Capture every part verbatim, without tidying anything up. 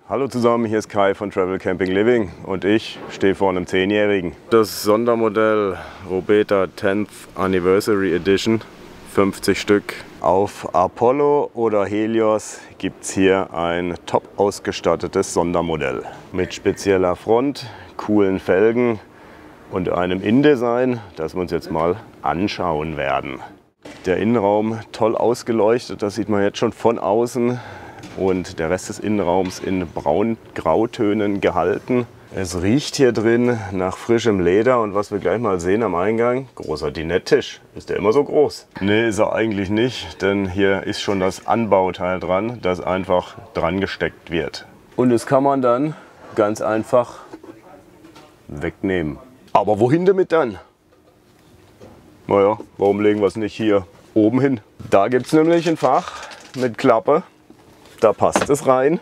Hallo zusammen, hier ist Kai von Travel Camping Living und ich stehe vor einem zehnjährigen. Das Sondermodell Robeta tenth Anniversary Edition, fünfzig Stück. Auf Apollo oder Helios gibt es hier ein top ausgestattetes Sondermodell mit spezieller Front, coolen Felgen und einem InDesign, das wir uns jetzt mal anschauen werden. Der Innenraum toll ausgeleuchtet, das sieht man jetzt schon von außen. Und der Rest des Innenraums in braun-grautönen gehalten. Es riecht hier drin nach frischem Leder und was wir gleich mal sehen am Eingang, großer Dinetttisch. Ist der immer so groß? Nee, ist er eigentlich nicht, denn hier ist schon das Anbauteil dran, das einfach dran gesteckt wird. Und das kann man dann ganz einfach wegnehmen. Aber wohin damit dann? Naja, warum legen wir es nicht hier oben hin? Da gibt es nämlich ein Fach mit Klappe. Da passt es rein.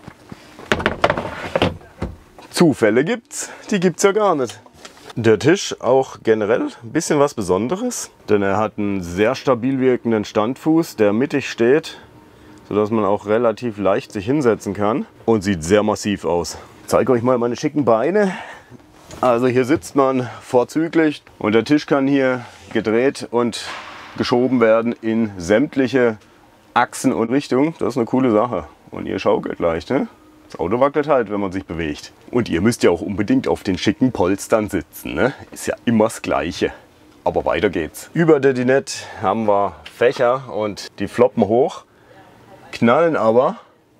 Zufälle gibt's, die gibt's ja gar nicht. Der Tisch auch generell ein bisschen was Besonderes, denn er hat einen sehr stabil wirkenden Standfuß, der mittig steht, sodass man auch relativ leicht sich hinsetzen kann und sieht sehr massiv aus. Ich zeige euch mal meine schicken Beine. Also hier sitzt man vorzüglich und der Tisch kann hier gedreht und geschoben werden in sämtliche Achsen und Richtungen. Das ist eine coole Sache. Und ihr schaukelt leicht, ne? Das Auto wackelt halt, wenn man sich bewegt. Und ihr müsst ja auch unbedingt auf den schicken Polstern sitzen, ne? Ist ja immer das Gleiche. Aber weiter geht's. Über der Dinette haben wir Fächer und die floppen hoch, knallen aber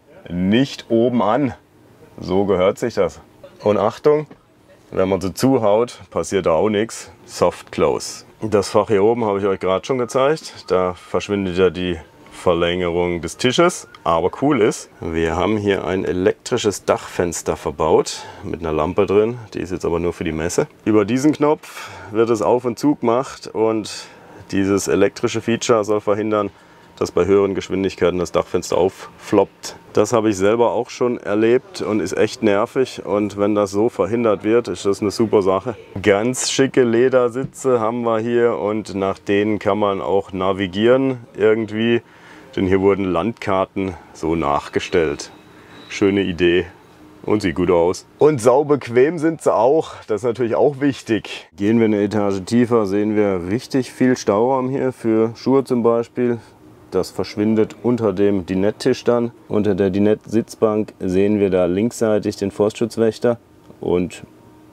nicht oben an. So gehört sich das. Und Achtung, wenn man sie zuhaut, passiert da auch nichts. Soft Close. Das Fach hier oben habe ich euch gerade schon gezeigt. Da verschwindet ja die Verlängerung des Tisches, aber cool ist, wir haben hier ein elektrisches Dachfenster verbaut mit einer Lampe drin, die ist jetzt aber nur für die Messe. Über diesen Knopf wird es auf und zu gemacht und dieses elektrische Feature soll verhindern, dass bei höheren Geschwindigkeiten das Dachfenster auffloppt. Das habe ich selber auch schon erlebt und ist echt nervig, und wenn das so verhindert wird, ist das eine super Sache. Ganz schicke Ledersitze haben wir hier und nach denen kann man auch navigieren irgendwie. Denn hier wurden Landkarten so nachgestellt. Schöne Idee und sieht gut aus. Und saubequem sind sie auch, das ist natürlich auch wichtig. Gehen wir eine Etage tiefer, sehen wir richtig viel Stauraum hier für Schuhe zum Beispiel. Das verschwindet unter dem Dinetttisch dann. Unter der Dinett-Sitzbank sehen wir da linksseitig den Forstschutzwächter und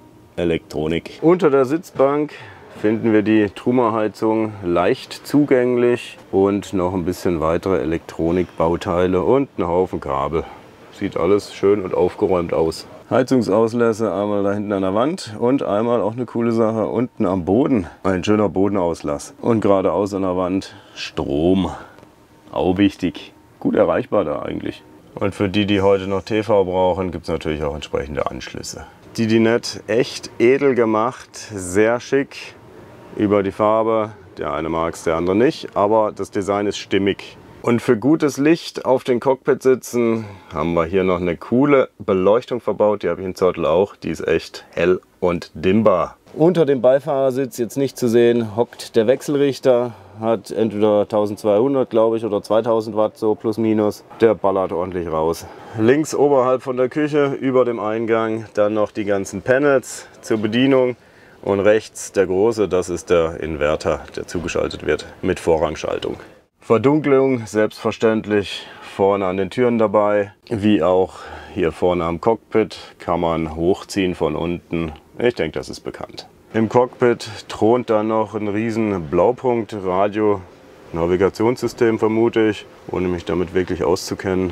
Elektronik. Unter der Sitzbank finden wir die Truma-Heizung leicht zugänglich und noch ein bisschen weitere Elektronikbauteile und einen Haufen Kabel. Sieht alles schön und aufgeräumt aus. Heizungsauslässe einmal da hinten an der Wand und einmal auch eine coole Sache unten am Boden. Ein schöner Bodenauslass. Und geradeaus an der Wand Strom. Auch wichtig. Gut erreichbar da eigentlich. Und für die, die heute noch T V brauchen, gibt es natürlich auch entsprechende Anschlüsse. Die Dinette echt edel gemacht, sehr schick. Über die Farbe, der eine mag es, der andere nicht, aber das Design ist stimmig. Und für gutes Licht auf den Cockpit-Sitzen haben wir hier noch eine coole Beleuchtung verbaut, die habe ich in Zottel auch, die ist echt hell und dimmbar. Unter dem Beifahrersitz, jetzt nicht zu sehen, hockt der Wechselrichter, hat entweder eintausendzweihundert, glaube ich, oder zweitausend Watt, so plus minus. Der ballert ordentlich raus. Links oberhalb von der Küche, über dem Eingang, dann noch die ganzen Panels zur Bedienung. Und rechts der große, das ist der Inverter, der zugeschaltet wird mit Vorrangschaltung. Verdunklung selbstverständlich vorne an den Türen dabei, wie auch hier vorne am Cockpit kann man hochziehen von unten. Ich denke, das ist bekannt. Im Cockpit thront dann noch ein riesen Blaupunkt-Radio. Navigationssystem vermute ich, ohne mich damit wirklich auszukennen.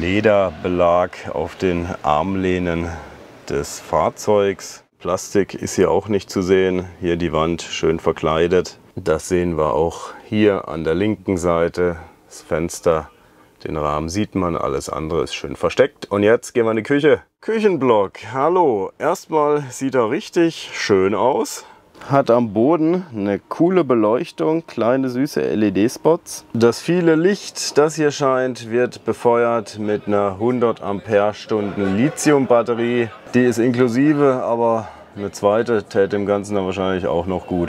Lederbelag auf den Armlehnen des Fahrzeugs. Plastik ist hier auch nicht zu sehen. Hier die Wand schön verkleidet. Das sehen wir auch hier an der linken Seite. Das Fenster, den Rahmen sieht man, alles andere ist schön versteckt. Und jetzt gehen wir in die Küche. Küchenblock, hallo. Erstmal sieht er richtig schön aus. Hat am Boden eine coole Beleuchtung, kleine süße L E D-Spots. Das viele Licht, das hier scheint, wird befeuert mit einer hundert Ampere-Stunden Lithium-Batterie. Die ist inklusive, aber eine zweite täte dem Ganzen dann wahrscheinlich auch noch gut.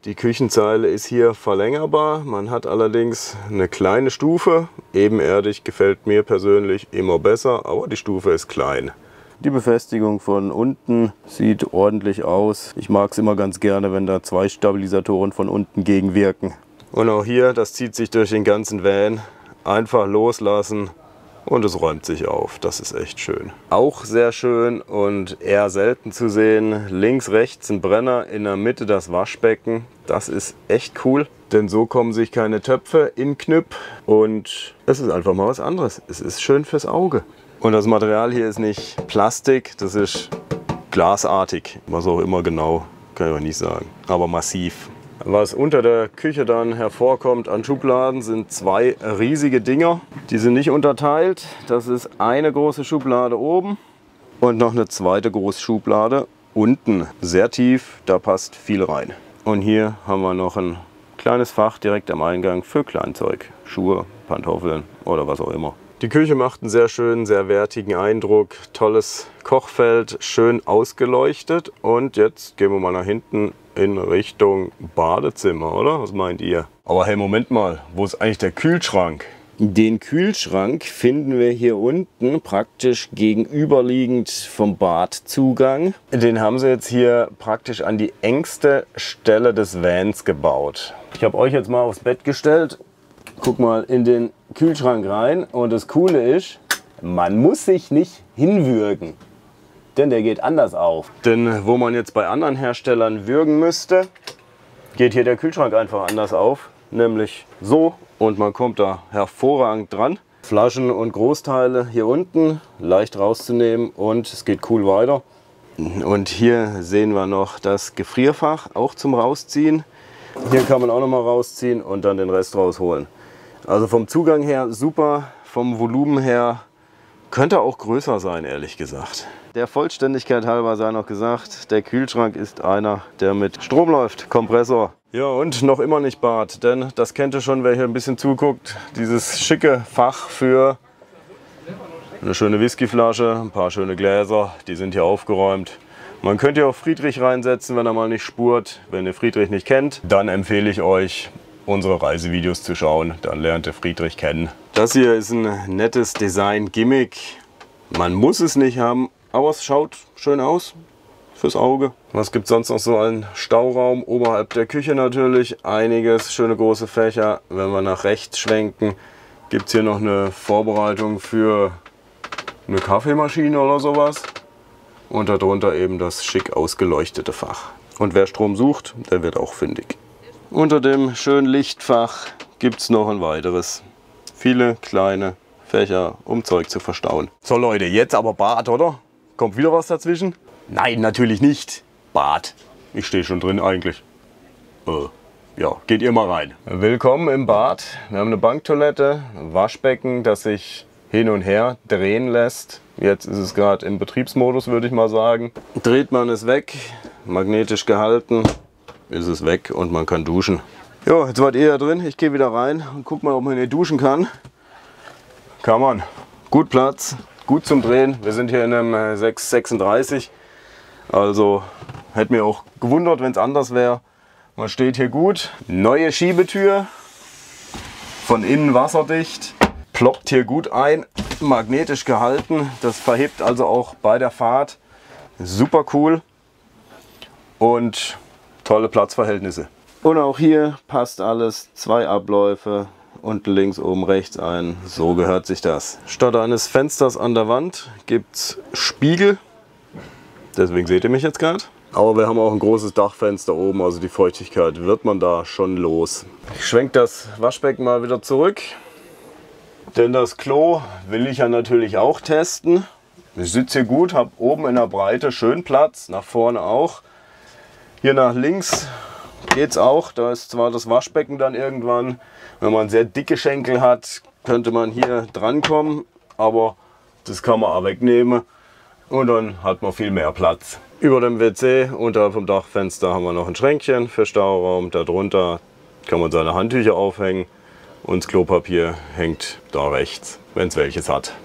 Die Küchenzeile ist hier verlängerbar. Man hat allerdings eine kleine Stufe. Ebenerdig gefällt mir persönlich immer besser, aber die Stufe ist klein. Die Befestigung von unten sieht ordentlich aus. Ich mag es immer ganz gerne, wenn da zwei Stabilisatoren von unten gegenwirken. Und auch hier, das zieht sich durch den ganzen Van. Einfach loslassen und es räumt sich auf. Das ist echt schön. Auch sehr schön und eher selten zu sehen. Links, rechts ein Brenner, in der Mitte das Waschbecken. Das ist echt cool, denn so kommen sich keine Töpfe in Knüpp und es ist einfach mal was anderes. Es ist schön fürs Auge. Und das Material hier ist nicht Plastik, das ist glasartig. Was auch immer genau, kann ich auch nicht sagen. Aber massiv. Was unter der Küche dann hervorkommt an Schubladen sind zwei riesige Dinger. Die sind nicht unterteilt. Das ist eine große Schublade oben und noch eine zweite große Schublade unten. Sehr tief, da passt viel rein. Und hier haben wir noch ein kleines Fach direkt am Eingang für Kleinzeug. Schuhe, Pantoffeln oder was auch immer. Die Küche macht einen sehr schönen, sehr wertigen Eindruck. Tolles Kochfeld, schön ausgeleuchtet. Und jetzt gehen wir mal nach hinten in Richtung Badezimmer, oder? Was meint ihr? Aber hey, Moment mal, wo ist eigentlich der Kühlschrank? Den Kühlschrank finden wir hier unten praktisch gegenüberliegend vom Badzugang. Den haben sie jetzt hier praktisch an die engste Stelle des Vans gebaut. Ich habe euch jetzt mal aufs Bett gestellt. Guck mal in den Kühlschrank rein und das Coole ist, man muss sich nicht hinwürgen, denn der geht anders auf. Denn wo man jetzt bei anderen Herstellern würgen müsste, geht hier der Kühlschrank einfach anders auf, nämlich so und man kommt da hervorragend dran. Flaschen und Großteile hier unten leicht rauszunehmen und es geht cool weiter. Und hier sehen wir noch das Gefrierfach, auch zum Rausziehen. Hier kann man auch noch mal rausziehen und dann den Rest rausholen. Also vom Zugang her super, vom Volumen her könnte auch größer sein, ehrlich gesagt. Der Vollständigkeit halber sei noch gesagt, der Kühlschrank ist einer, der mit Strom läuft, Kompressor. Ja, und noch immer nicht Bad, denn das kennt ihr schon, wer hier ein bisschen zuguckt. Dieses schicke Fach für eine schöne Whiskyflasche, ein paar schöne Gläser, die sind hier aufgeräumt. Man könnte hier auch Friedrich reinsetzen, wenn er mal nicht spurt. Wenn ihr Friedrich nicht kennt, dann empfehle ich euch, unsere Reisevideos zu schauen, dann lernt ihr Friedrich kennen. Das hier ist ein nettes Design-Gimmick. Man muss es nicht haben, aber es schaut schön aus fürs Auge. Was gibt es sonst noch so? Ein Stauraum oberhalb der Küche natürlich, einiges, schöne große Fächer. Wenn wir nach rechts schwenken, gibt es hier noch eine Vorbereitung für eine Kaffeemaschine oder sowas. Und darunter eben das schick ausgeleuchtete Fach. Und wer Strom sucht, der wird auch fündig. Unter dem schönen Lichtfach gibt es noch ein weiteres. Viele kleine Fächer, um Zeug zu verstauen. So Leute, jetzt aber Bad, oder? Kommt wieder was dazwischen? Nein, natürlich nicht. Bad. Ich stehe schon drin eigentlich. Äh, ja, geht ihr mal rein. Willkommen im Bad. Wir haben eine Banktoilette, ein Waschbecken, das sich hin und her drehen lässt. Jetzt ist es gerade im Betriebsmodus, würde ich mal sagen. Dreht man es weg, magnetisch gehalten, ist es weg und man kann duschen. Jo, jetzt wart ihr ja drin. Ich gehe wieder rein und guck mal, ob man hier duschen kann. Kann man. Gut Platz, gut zum Drehen. Wir sind hier in einem sechs sechsunddreißig. Also hätte mir auch gewundert, wenn es anders wäre. Man steht hier gut. Neue Schiebetür. Von innen wasserdicht. Ploppt hier gut ein. Magnetisch gehalten. Das verhebt also auch bei der Fahrt. Super cool. Und tolle Platzverhältnisse. Und auch hier passt alles. Zwei Abläufe. Unten links, oben rechts ein. So gehört sich das. Statt eines Fensters an der Wand gibt es Spiegel. Deswegen seht ihr mich jetzt gerade. Aber wir haben auch ein großes Dachfenster oben, also die Feuchtigkeit wird man da schon los. Ich schwenke das Waschbecken mal wieder zurück. Denn das Klo will ich ja natürlich auch testen. Ich sitze hier gut, habe oben in der Breite schön Platz, nach vorne auch. Hier nach links geht es auch, da ist zwar das Waschbecken dann irgendwann. Wenn man sehr dicke Schenkel hat, könnte man hier drankommen, aber das kann man auch wegnehmen und dann hat man viel mehr Platz. Über dem W C, unterhalb vom Dachfenster, haben wir noch ein Schränkchen für Stauraum. Darunter kann man seine Handtücher aufhängen und das Klopapier hängt da rechts, wenn es welches hat.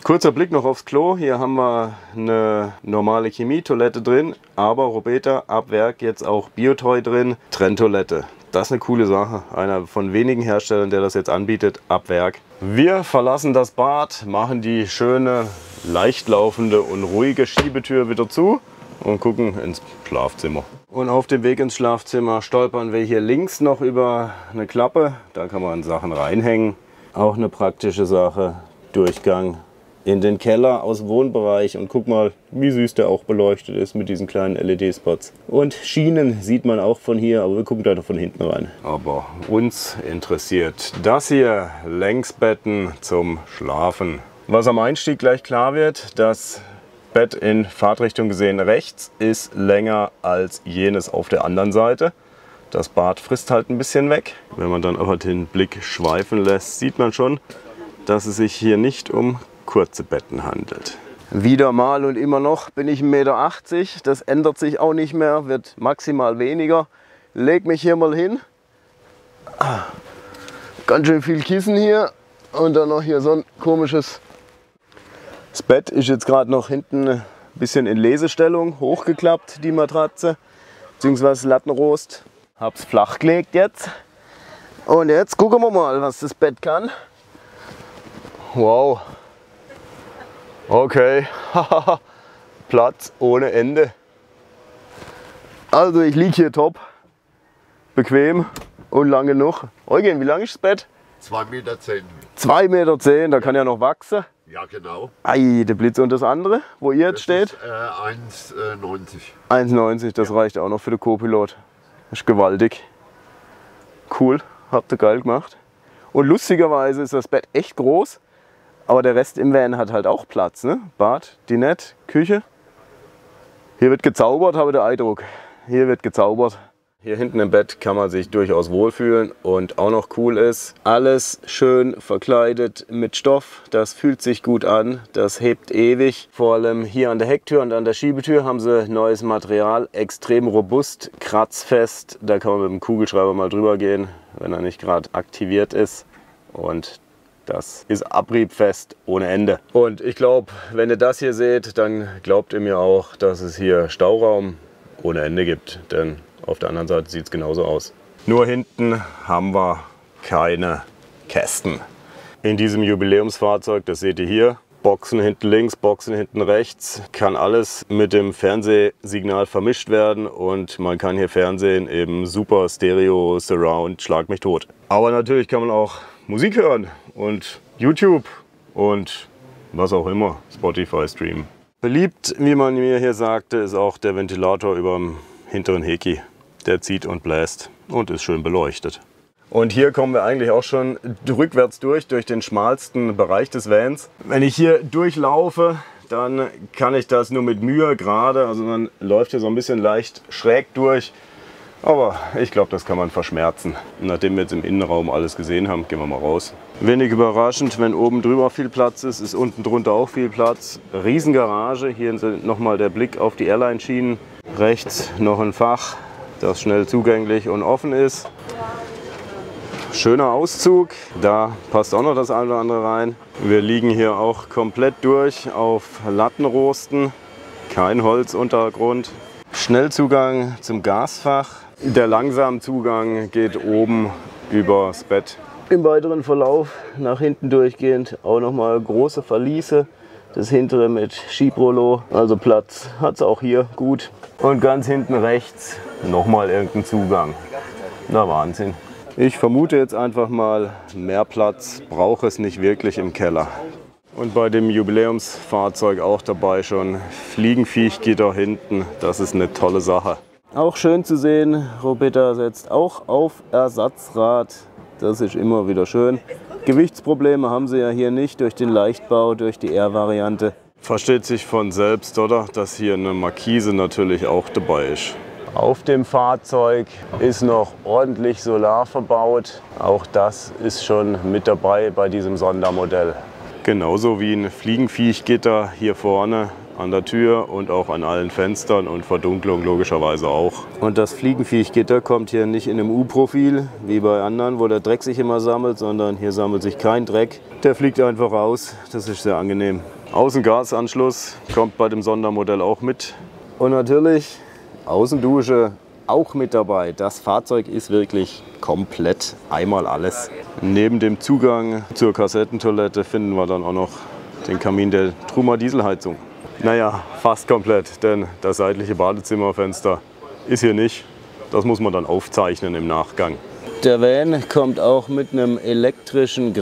Kurzer Blick noch aufs Klo. Hier haben wir eine normale Chemietoilette drin, aber Robeta ab Werk jetzt auch Biotoy drin, Trenntoilette. Das ist eine coole Sache. Einer von wenigen Herstellern, der das jetzt anbietet, ab Werk. Wir verlassen das Bad, machen die schöne, leicht laufende und ruhige Schiebetür wieder zu und gucken ins Schlafzimmer. Und auf dem Weg ins Schlafzimmer stolpern wir hier links noch über eine Klappe. Da kann man Sachen reinhängen. Auch eine praktische Sache. Durchgang in den Keller aus dem Wohnbereich und guck mal, wie süß der auch beleuchtet ist mit diesen kleinen L E D-Spots. Und Schienen sieht man auch von hier, aber wir gucken da noch von hinten rein. Aber uns interessiert das hier, Längsbetten zum Schlafen. Was am Einstieg gleich klar wird, das Bett in Fahrtrichtung gesehen rechts ist länger als jenes auf der anderen Seite. Das Bad frisst halt ein bisschen weg. Wenn man dann aber den Blick schweifen lässt, sieht man schon, dass es sich hier nicht um kurze Betten handelt. Wieder mal und immer noch bin ich ein Meter achtzig. Das ändert sich auch nicht mehr, wird maximal weniger. Leg mich hier mal hin. Ganz schön viel Kissen hier und dann noch hier so ein komisches. Das Bett ist jetzt gerade noch hinten ein bisschen in Lesestellung, hochgeklappt, die Matratze, beziehungsweise Lattenrost. Hab's flach gelegt jetzt. Und jetzt gucken wir mal, was das Bett kann. Wow. Okay. Platz ohne Ende. Also ich liege hier top. Bequem und lang genug. Eugen, wie lang ist das Bett? zwei Meter zehn. zwei Meter zehn, da kann ja noch wachsen. Ja, genau. Ei, der Blitz. Und das andere, wo ihr jetzt Das steht? ist, äh, eins neunzig. eins neunzig, das Ja. reicht auch noch für den Co-Pilot. Das ist gewaltig. Cool, habt ihr geil gemacht. Und lustigerweise ist das Bett echt groß, aber der Rest im Van hat halt auch Platz. Ne? Bad, Dinette, Küche. Hier wird gezaubert, habe ich den Eindruck. Hier wird gezaubert. Hier hinten im Bett kann man sich durchaus wohlfühlen und auch noch cool ist, alles schön verkleidet mit Stoff. Das fühlt sich gut an, das hebt ewig. Vor allem hier an der Hecktür und an der Schiebetür haben sie neues Material, extrem robust, kratzfest. Da kann man mit dem Kugelschreiber mal drüber gehen, wenn er nicht gerade aktiviert ist. Und das ist abriebfest ohne Ende. Und ich glaube, wenn ihr das hier seht, dann glaubt ihr mir auch, dass es hier Stauraum ohne Ende gibt. Denn auf der anderen Seite sieht es genauso aus. Nur hinten haben wir keine Kästen. In diesem Jubiläumsfahrzeug, das seht ihr hier, Boxen hinten links, Boxen hinten rechts, kann alles mit dem Fernsehsignal vermischt werden und man kann hier Fernsehen eben super Stereo, Surround, schlag mich tot. Aber natürlich kann man auch Musik hören und YouTube und was auch immer, Spotify streamen. Beliebt, wie man mir hier sagte, ist auch der Ventilator über dem hinteren Heki. Der zieht und bläst und ist schön beleuchtet. Und hier kommen wir eigentlich auch schon rückwärts durch, durch den schmalsten Bereich des Vans. Wenn ich hier durchlaufe, dann kann ich das nur mit Mühe gerade, also man läuft hier so ein bisschen leicht schräg durch. Aber ich glaube, das kann man verschmerzen. Nachdem wir jetzt im Innenraum alles gesehen haben, gehen wir mal raus. Wenig überraschend, wenn oben drüber viel Platz ist, ist unten drunter auch viel Platz. Riesengarage, hier nochmal der Blick auf die Airline-Schienen. Rechts noch ein Fach, das schnell zugänglich und offen ist. Schöner Auszug, da passt auch noch das eine oder andere rein. Wir liegen hier auch komplett durch auf Lattenrosten, kein Holzuntergrund. Schnellzugang zum Gasfach. Der langsame Zugang geht oben übers Bett. Im weiteren Verlauf nach hinten durchgehend auch nochmal große Verliese. Das hintere mit Schiebrollo, also Platz hat es auch hier gut. Und ganz hinten rechts nochmal irgendein Zugang. Na Wahnsinn. Ich vermute jetzt einfach mal, mehr Platz braucht es nicht wirklich im Keller. Und bei dem Jubiläumsfahrzeug auch dabei schon Fliegenviechgitter hinten. Das ist eine tolle Sache. Auch schön zu sehen, Robeta setzt auch auf Ersatzrad. Das ist immer wieder schön. Gewichtsprobleme haben sie ja hier nicht durch den Leichtbau, durch die R-Variante. Versteht sich von selbst, oder? Dass hier eine Markise natürlich auch dabei ist. Auf dem Fahrzeug ist noch ordentlich Solar verbaut. Auch das ist schon mit dabei bei diesem Sondermodell. Genauso wie ein Fliegenviechgitter hier vorne an der Tür und auch an allen Fenstern und Verdunklung logischerweise auch. Und das Fliegenviechgitter kommt hier nicht in einem U-Profil wie bei anderen, wo der Dreck sich immer sammelt, sondern hier sammelt sich kein Dreck. Der fliegt einfach raus. Das ist sehr angenehm. Außengasanschluss kommt bei dem Sondermodell auch mit. Und natürlich Außendusche auch mit dabei. Das Fahrzeug ist wirklich komplett einmal alles. Neben dem Zugang zur Kassettentoilette finden wir dann auch noch den Kamin der Truma Dieselheizung. Naja, fast komplett, denn das seitliche Badezimmerfenster ist hier nicht. Das muss man dann aufzeichnen im Nachgang. Der Van kommt auch mit einem elektrischen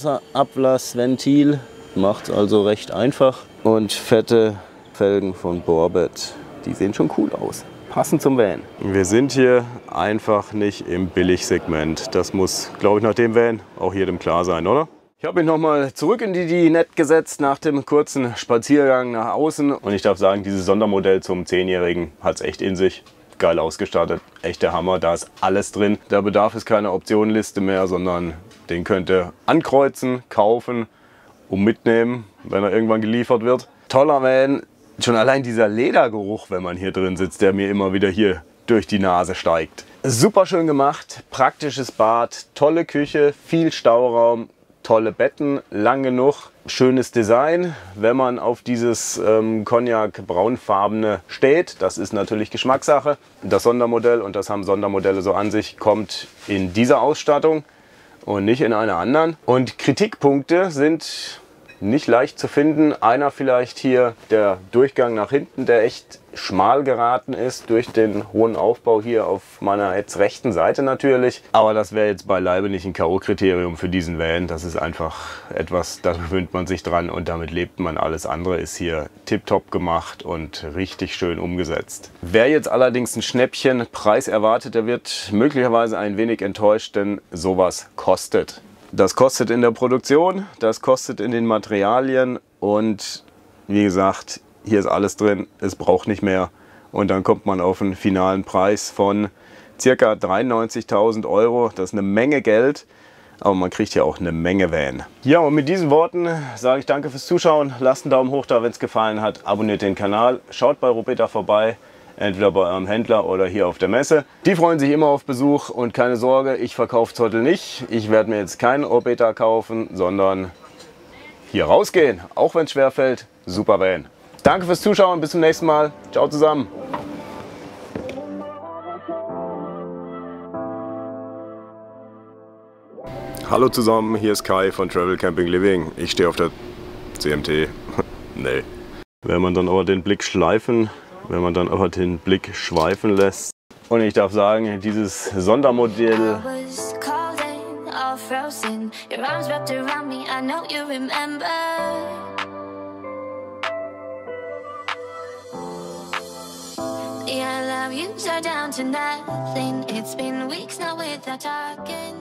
Grauwasserablassventil. Macht es also recht einfach. Und fette Felgen von Borbet. Die sehen schon cool aus. Passend zum Van. Wir sind hier einfach nicht im Billigsegment. Das muss, glaube ich, nach dem Van auch jedem klar sein, oder? Ich habe mich nochmal zurück in die Dinette gesetzt nach dem kurzen Spaziergang nach außen. Und ich darf sagen, dieses Sondermodell zum zehnjährigen hat es echt in sich. Geil ausgestattet, echt der Hammer, da ist alles drin. Da bedarf es keine Optionenliste mehr, sondern den könnt ihr ankreuzen, kaufen und mitnehmen, wenn er irgendwann geliefert wird. Toller Van, schon allein dieser Ledergeruch, wenn man hier drin sitzt, der mir immer wieder hier durch die Nase steigt. Super schön gemacht, praktisches Bad, tolle Küche, viel Stauraum. Tolle Betten, lang genug, schönes Design. Wenn man auf dieses ähm, Cognac-braunfarbene steht, das ist natürlich Geschmackssache. Das Sondermodell, und das haben Sondermodelle so an sich, kommt in dieser Ausstattung und nicht in einer anderen. Und Kritikpunkte sind nicht leicht zu finden. Einer vielleicht hier der Durchgang nach hinten, der echt schmal geraten ist durch den hohen Aufbau hier auf meiner jetzt rechten Seite natürlich. Aber das wäre jetzt beileibe nicht ein K O-Kriterium für diesen Van. Das ist einfach etwas, da gewöhnt man sich dran und damit lebt man. Alles andere ist hier tipptopp gemacht und richtig schön umgesetzt. Wer jetzt allerdings ein Schnäppchenpreis erwartet, der wird möglicherweise ein wenig enttäuscht, denn sowas kostet. Das kostet in der Produktion, das kostet in den Materialien und wie gesagt, hier ist alles drin, es braucht nicht mehr. Und dann kommt man auf einen finalen Preis von ca. dreiundneunzigtausend Euro. Das ist eine Menge Geld, aber man kriegt ja auch eine Menge Van. Ja, und mit diesen Worten sage ich danke fürs Zuschauen. Lasst einen Daumen hoch da, wenn es gefallen hat. Abonniert den Kanal, schaut bei Robeta vorbei. Entweder bei eurem Händler oder hier auf der Messe. Die freuen sich immer auf Besuch und keine Sorge, ich verkaufe es heute nicht. Ich werde mir jetzt keinen Robeta kaufen, sondern hier rausgehen. Auch wenn es schwer fällt, super Van. Danke fürs Zuschauen, bis zum nächsten Mal. Ciao zusammen. Hallo zusammen, hier ist Kai von Travel Camping Living. Ich stehe auf der C M T. Nee. Wenn man dann aber den Blick schleifen Wenn man dann aber den Blick schweifen lässt. Und ich darf sagen, dieses Sondermodell Yeah, I love you so down to nothing. It's been weeks now without talking.